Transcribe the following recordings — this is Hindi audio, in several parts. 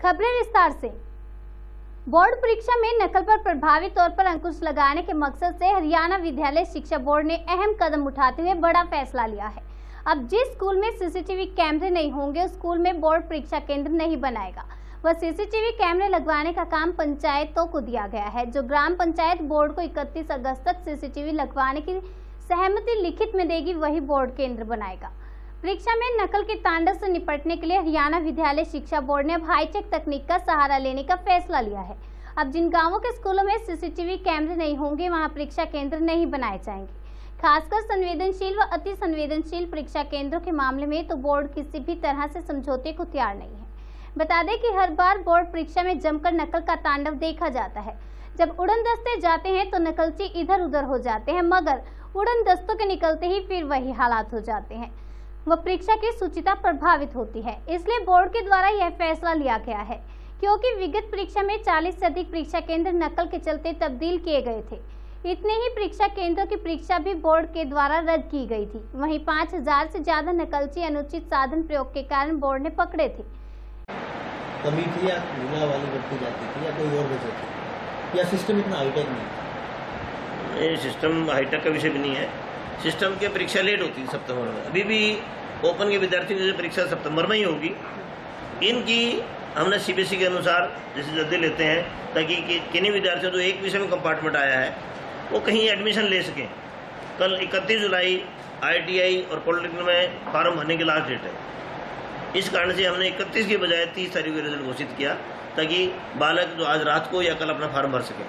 खबरें विस्तार से। बोर्ड परीक्षा में नकल पर प्रभावी तौर पर अंकुश लगाने के मकसद से हरियाणा विद्यालय शिक्षा बोर्ड ने अहम कदम उठाते हुए बड़ा फैसला लिया है। अब जिस स्कूल में सीसीटीवी कैमरे नहीं होंगे उस स्कूल में बोर्ड परीक्षा केंद्र नहीं बनाएगा। वह सीसीटीवी कैमरे लगवाने का काम पंचायतों को दिया गया है, जो ग्राम पंचायत बोर्ड को 31 अगस्त तक सीसीटीवी लगवाने की सहमति लिखित में देगी, वही बोर्ड केंद्र बनाएगा। परीक्षा में नकल के तांडव से निपटने के लिए हरियाणा विद्यालय शिक्षा बोर्ड ने अब हाईटेक तकनीक का सहारा लेने का फैसला लिया है। अब जिन गांवों के स्कूलों में सीसीटीवी कैमरे नहीं होंगे वहां परीक्षा केंद्र नहीं बनाए जाएंगे। खासकर संवेदनशील व अति संवेदनशील परीक्षा केंद्रों के मामले में तो बोर्ड किसी भी तरह से समझौते को तैयार नहीं है। बता दें कि हर बार बोर्ड परीक्षा में जमकर नकल का तांडव देखा जाता है। जब उड़न दस्ते जाते हैं तो नकलची इधर उधर हो जाते हैं, मगर उड़न दस्तों के निकलते ही फिर वही हालात हो जाते हैं, वह परीक्षा की शुचिता प्रभावित होती है। इसलिए बोर्ड के द्वारा यह फैसला लिया गया है, क्योंकि विगत परीक्षा में 40 से अधिक परीक्षा केंद्र नकल के चलते तब्दील किए गए थे। इतने ही परीक्षा केंद्रों की परीक्षा भी बोर्ड के द्वारा रद्द की गई थी। वहीं 5000 से ज्यादा नकलची अनुचित साधन प्रयोग के कारण बोर्ड ने पकड़े थे। कमी थी या धूला वाली बढ़ती जाती थी या कोई और वजह थी, या सिस्टम इतना हाईटेक नहीं? ये सिस्टम हाईटेक का विषय भी नहीं है। सिस्टम की परीक्षा लेट होती है सितंबर में। अभी भी ओपन के विद्यार्थियों की परीक्षा सितंबर में ही होगी। इनकी हमने सीबीएसई के अनुसार जैसे जल्दी लेते हैं, ताकि किन्हीं विद्यार्थियों जो एक विषय में कंपार्टमेंट आया है वो कहीं एडमिशन ले सकें। कल 31 जुलाई ITI और पॉलिटेक्निक में फॉर्म भरने की लास्ट डेट है। इस कारण से हमने 31 की बजाय 30 तारीख को रिजल्ट घोषित किया, ताकि बालक जो आज रात को या कल अपना फॉर्म भर सके।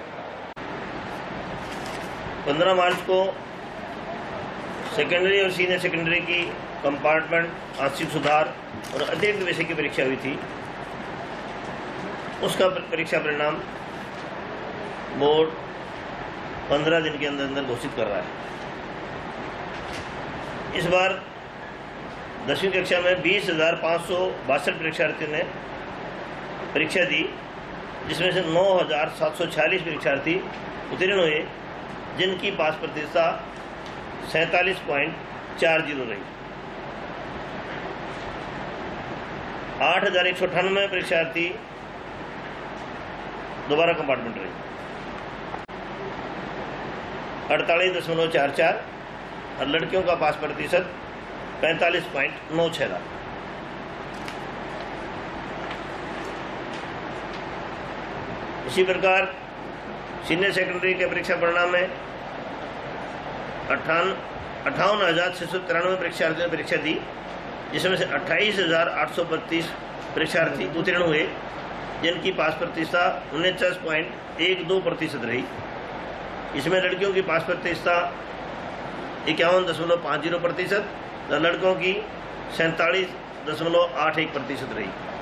15 मार्च को सेकेंडरी और सीनियर सेकेंडरी की कंपार्टमेंट आंशिक सुधार और अतिरिक्त विषय की परीक्षा हुई थी। उसका परीक्षा परिणाम बोर्ड 15 दिन के अंदर अंदर घोषित कर रहा है। इस बार 10वीं कक्षा में 20,562 परीक्षार्थियों ने परीक्षा दी, जिसमें से 9,746 परीक्षार्थी उत्तीर्ण हुए, जिनकी पास प्रतिशत 47.40 रही। 8,198 परीक्षार्थी दोबारा कंपार्टमेंट रहे। 48.44 और लड़कियों का पास प्रतिशत 45.96 रहा। इसी प्रकार सीनियर सेकेंडरी के परीक्षा परिणाम में 58,693 परीक्षार्थियों ने परीक्षा दी, जिसमें से 28,832 परीक्षार्थी उत्तीर्ण हुए, जिनकी पास प्रतिशत 49.12% रही। इसमें लड़कियों की पास प्रतिशत 51.50% और लड़कों की 47.81% रही।